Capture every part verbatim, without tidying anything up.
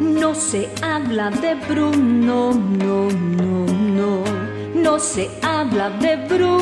No se habla de Bruno, no, no, no. No se habla de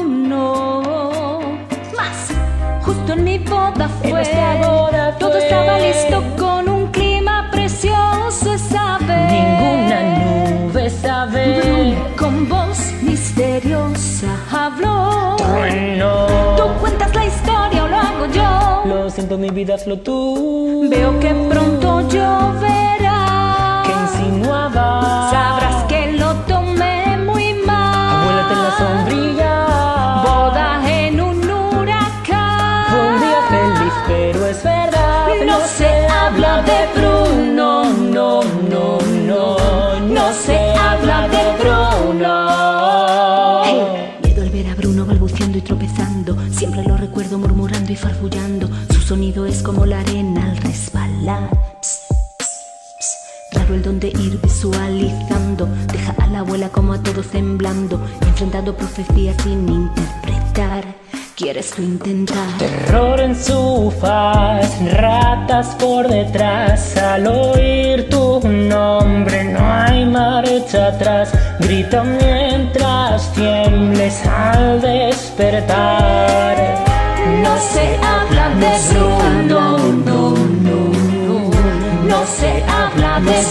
Bruno. Más, justo en mi boda fue, boda todo fue. estaba listo con un clima precioso esa vez. Ninguna nube esa vez. Bruno con voz misteriosa habló. Trueno. Tú cuentas la historia o lo hago yo. Lo siento, mi vida flotó. Veo que pronto lloverá. ¿Qué insinuaba? Sabrás que lo tomé muy mal. Abuélate en la sombrilla. Boda en un huracán. Fue un día feliz, pero es verdad. No se habla de Bruno, no, no, no. No se habla de Bruno. Hey, miedo al ver a Bruno balbuceando y tropezando. Siempre lo recuerdo murmurando y farfullando. Su sonido es como la arena al resbalar. Psst, psst, psst. Raro el don de ir visualizando. Deja a la abuela como a todos temblando, enfrentando profecías sin interpretar. ¿Quieres tú intentar? Terror en su faz, ratas por detrás. Al oír tu nombre no hay marcha atrás. Grita mientras tiembles al despertar. No se habla de Bruno, no, no, no. No se habla de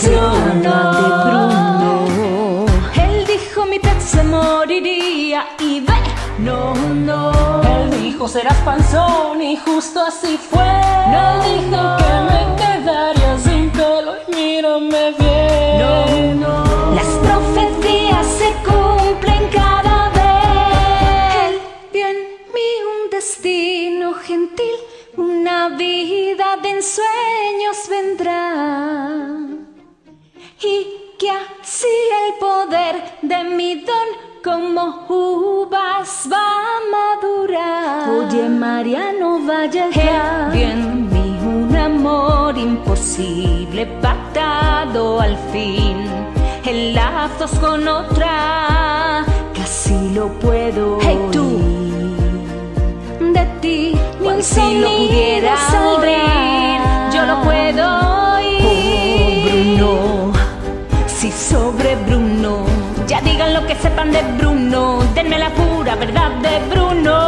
Bruno. Él dijo mi pez se moriría y ve, no, no. Él dijo serás panzón y justo así fue. No Dijo que me quedaría sin pelo y mírame bien. No, no. Las profecías se cumplen cada vez. Él vio en mí un destino gentil, una vida de ensueños vendrá. Y que así el poder de mi don como uvas va a madurar. Oye, María, no vayas ya. Bien, vi un amor imposible pactado al fin, en lazos con otra, casi lo puedo oír. Hey, tú, de ti ni un sonido pudiera oír, yo lo puedo oír. Oh, Bruno, si sobre Bruno, ya digan lo que sepan de Bruno, denme la pura verdad de Bruno.